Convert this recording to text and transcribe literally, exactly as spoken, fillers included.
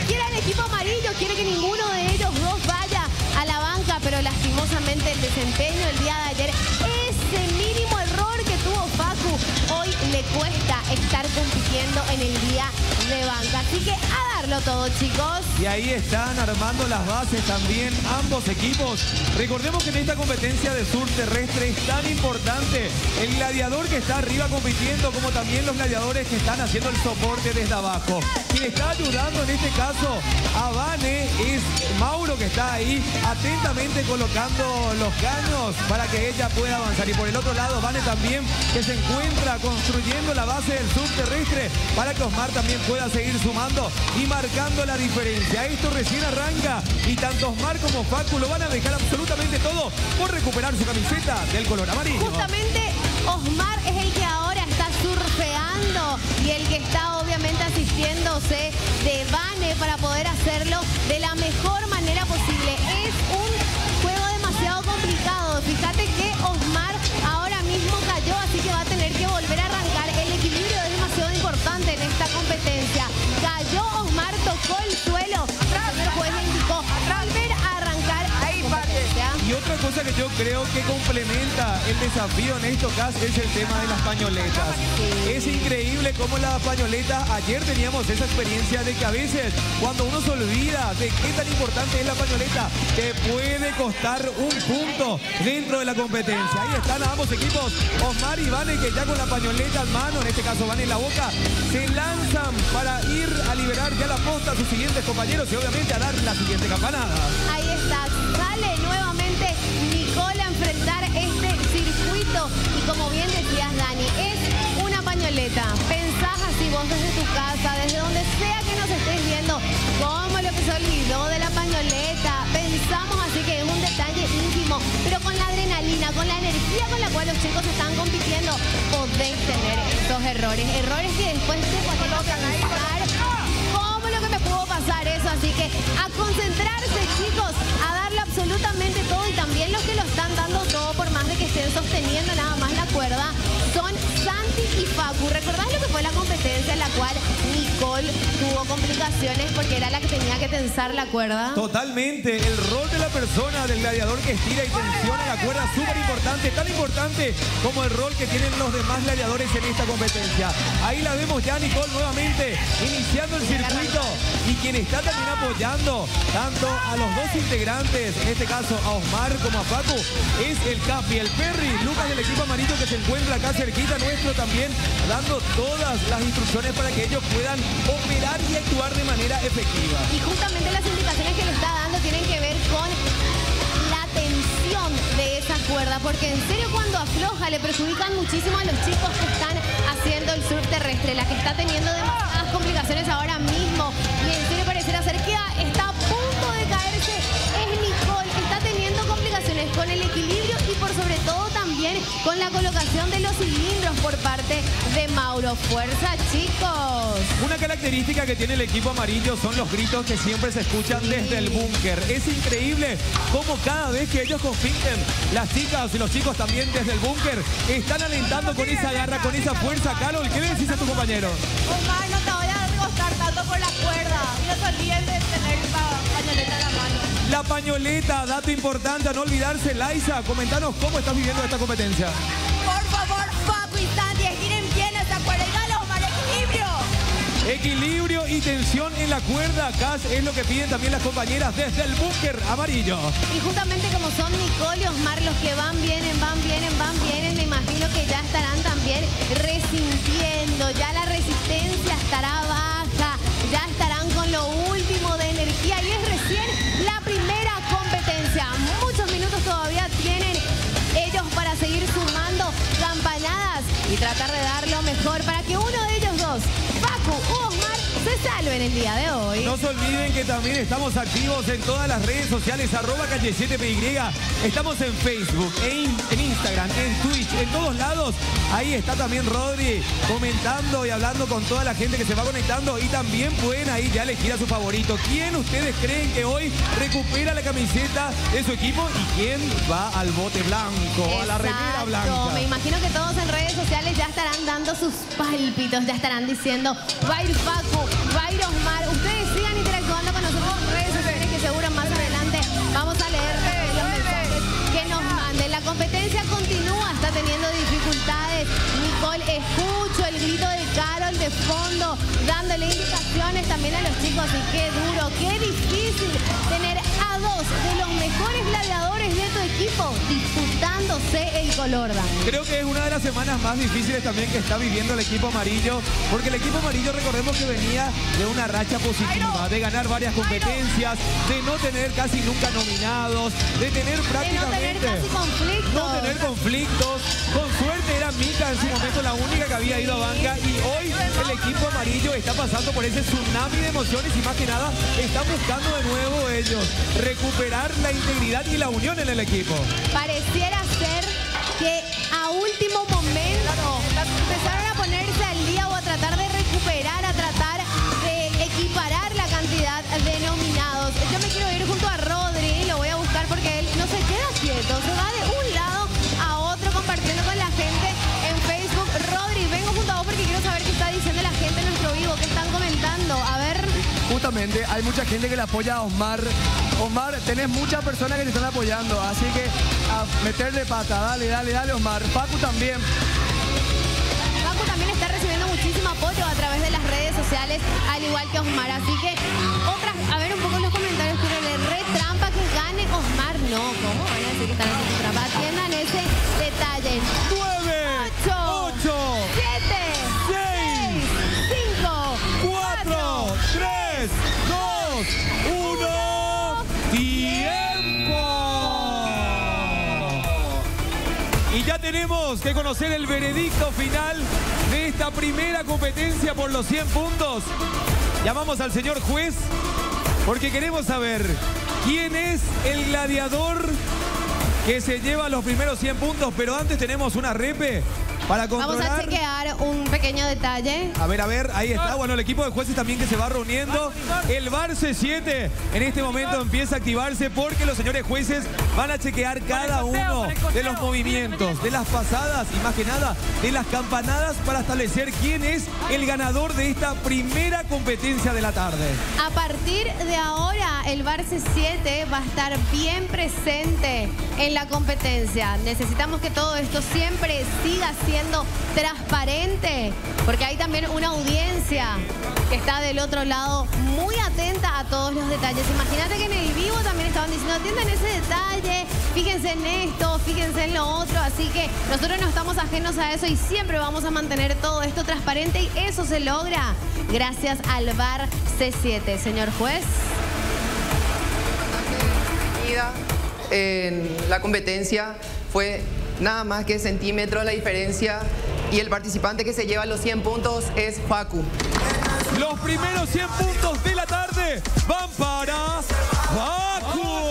quiere al equipo amarillo, quiere que ninguno de ellos dos vaya a la banca, pero lastimosamente el desempeño el día de ayer, ese mínimo error que tuvo Facu, hoy le cuesta estar compitiendo en el día de banca. Así que a darlo todo, chicos. Y ahí están armando las bases también ambos equipos. Recordemos que en esta competencia de sur terrestre es tan importante el gladiador que está arriba compitiendo, como también los gladiadores que están haciendo el soporte desde abajo. Quien está ayudando en este caso a Vane es Mauro, que está ahí atentamente colocando los caños para que ella pueda avanzar. Y por el otro lado, Vane también, que se encuentra construyendo la base del sur terrestre para que Osmar también pueda seguir sumando y marcando la diferencia. Esto recién arranca y tanto Osmar como Facu lo van a dejar absolutamente todo por recuperar su camiseta del color amarillo. Justamente Osmar es el que ahora está surfeando y el que está obviamente asistiéndose de Vane para poder hacerlo de la mejor manera posible. Es un juego demasiado complicado. Fíjate que Osmar ahora mismo cayó, así que va a tener que volver a arrancar. El equilibrio es demasiado importante en esta competencia. Cayó Osmar, tocó el suelo. El juez le indicó volver a arrancar. Ahí, y otra cosa que yo creo que complementa el desafío en estos casos es el tema de las pañoletas. Sí. Es increíble cómo las pañoletas, ayer teníamos esa experiencia de que a veces cuando uno se olvida de qué tan importante es la pañoleta, te puede costar un punto dentro de la competencia. Ahí están ambos equipos, Osmar y Vane, que ya con la pañoleta en mano, en este caso Vane en la boca, se lanzan para ir a liberar ya la posta a sus siguientes compañeros y obviamente a dar la siguiente campanada. Ahí está, sale nuevamente Nicole a enfrentar este circuito y como bien decías, Dani, es una pañoleta. Pensás así vos desde tu casa, desde donde sea que nos estés viendo, como lo que se olvidó de la pañoleta. Pensamos así que es un detalle ínfimo, pero con la adrenalina, con la energía con la cual los chicos están compitiendo, podés tener estos errores. Errores que después te ponen a pensar cómo lo que me pudo pasar eso. Así que a concentrarse, chicos, a darle absolutamente todo, y también los que lo están dando todo, por más de que estén sosteniendo nada más la cuerda, son Santi y Facu. ¿Recordás lo que fue la competencia en la cual Nicole tuvo complicaciones porque era la que tenía que tensar la cuerda? Totalmente, el rol de la persona, del gladiador que estira y tensiona la cuerda, súper importante, tan importante como el rol que tienen los demás gladiadores en esta competencia. Ahí la vemos ya, Nicole, nuevamente iniciando el circuito, y quien está también apoyando tanto a los dos integrantes, en este caso a Osmar como a Facu, es el Capi, el Perry, Lucas del equipo amarillo, que se encuentra acá cerquita nuestro también, dando todas las instrucciones para que ellos puedan operar y actuar de manera efectiva. Y justamente las indicaciones que le está dando tienen que ver con la tensión de esa cuerda, porque en serio cuando afloja le perjudican muchísimo a los chicos que están haciendo el surf terrestre. La que está teniendo demasiadas complicaciones ahora mismo, y en serio pareciera ser que está a punto de caerse, es Nicole, que está teniendo complicaciones con el equilibrio y por sobre todo también con la colocación de los cilindros por parte de Mauro. ¡Fuerza, chicos! Una característica que tiene el equipo amarillo son los gritos que siempre se escuchan sí. desde el búnker. Es increíble cómo cada vez que ellos compiten, las chicas y los chicos también desde el búnker están alentando con esa garra, con esa fuerza. Carol, ¿qué le decís a tu compañero? Omar, no te voy a recostar tanto por la cuerda. No se olviden de tener la pañoleta en la mano. La pañoleta, dato importante a no olvidarse. Laisa, comentanos cómo estás viviendo esta competencia. Por favor, Facu y Santi, estiren bien esa cuerda y dale, Omar, equilibrio. Equilibrio y tensión en la cuerda, Cas, es lo que piden también las compañeras desde el búnker amarillo. Y justamente como son Nicole y Osmar los que van, vienen, van, vienen, van, vienen, me imagino que ya estarán también resintiendo, ya la resistencia estará baja, ya estarán con lo último de energía, y es recién la primera competencia. Muchos minutos todavía tienen ellos para seguir sumando campanadas y tratar de dar lo mejor para que uno de ellos dos, Facu u Osmar, se salven el día de hoy. No se olviden que también estamos activos en todas las redes sociales, arroba calle siete P Y. Estamos en Facebook, en, en Instagram, en Twitch, en todos lados. Ahí está también Rodri comentando y hablando con toda la gente que se va conectando, y también pueden ahí ya elegir a su favorito. ¿Quién ustedes creen que hoy recupera la camiseta de su equipo y quién va al bote blanco, exacto, a la remera blanca? Me imagino que todos en redes sociales ya estarán dando sus pálpitos, ya estarán diciendo va a ir Facu, va a ir Osmar. Ustedes sigan interactuando fútbol, escucho el grito de Carol de fondo, dándole indicaciones también a los chicos. Y qué duro, qué difícil tener a dos de los mejores gladiadores de tu equipo disputándose el color, Dan. Creo que es una de las semanas más difíciles también que está viviendo el equipo amarillo, porque el equipo amarillo, recordemos que venía de una racha positiva, de ganar varias competencias, de no tener casi nunca nominados, de tener prácticamente... De no tener casi conflictos. No tener conflictos. Con suerte era Mica en su momento la única que había ido a banca, y hoy el equipo amarillo está pasando por ese tsunami de emociones y más que nada están buscando de nuevo ellos recuperar la integridad y la unión en el equipo. Pareciera ser que a último momento empezaron a ponerse al día o a tratar de recuperar, a tratar de equiparar la cantidad de nominados. Yo me quiero ir junto a Rodri, lo voy a buscar porque él no se queda quieto, se va de un lado a otro compartiendo con la gente en Facebook. Rodri, vengo junto a vos porque quiero saber qué está diciendo la gente en nuestro vivo, qué están comentando. A ver. Justamente hay mucha gente que le apoya a Osmar. Osmar, tenés muchas personas que te están apoyando, así que a meterle pata, dale, dale, dale, Osmar. Facu también. Facu también está recibiendo muchísimo apoyo a través de las redes sociales, al igual que Osmar. Así que, otras, a ver un poco en los comentarios, pero le re trampa que gane Osmar. No, ¿cómo van a decir que están haciendo trampa? Atiendan ese detalle. nueve, ocho, siete, seis, cinco, cuatro, tres, dos, uno, ¡tiempo! Y ya tenemos que conocer el veredicto final de esta primera competencia por los cien puntos. Llamamos al señor juez porque queremos saber quién es el gladiador que se lleva los primeros cien puntos, pero antes tenemos una repe para controlar. Vamos a chequear un pequeño detalle. A ver, a ver, ahí está. Bueno, el equipo de jueces también que se va reuniendo. El V A R C siete en este momento empieza a activarse porque los señores jueces van a chequear cada uno de los movimientos, de las pasadas y más que nada de las campanadas para establecer quién es el ganador de esta primera competencia de la tarde. A partir de ahora, el V A R C siete va a estar bien presente en la competencia. Necesitamos que todo esto siempre siga siendo transparente, porque hay también una audiencia que está del otro lado muy atenta a todos los detalles. Imagínate que en el vivo también estaban diciendo, atiendan ese detalle, fíjense en esto, fíjense en lo otro, así que nosotros no estamos ajenos a eso y siempre vamos a mantener todo esto transparente, y eso se logra gracias al V A R C siete. Señor juez. En la competencia fue nada más que centímetros la diferencia, y el participante que se lleva los cien puntos es Facu. Los primeros cien puntos de la tarde van para Facu.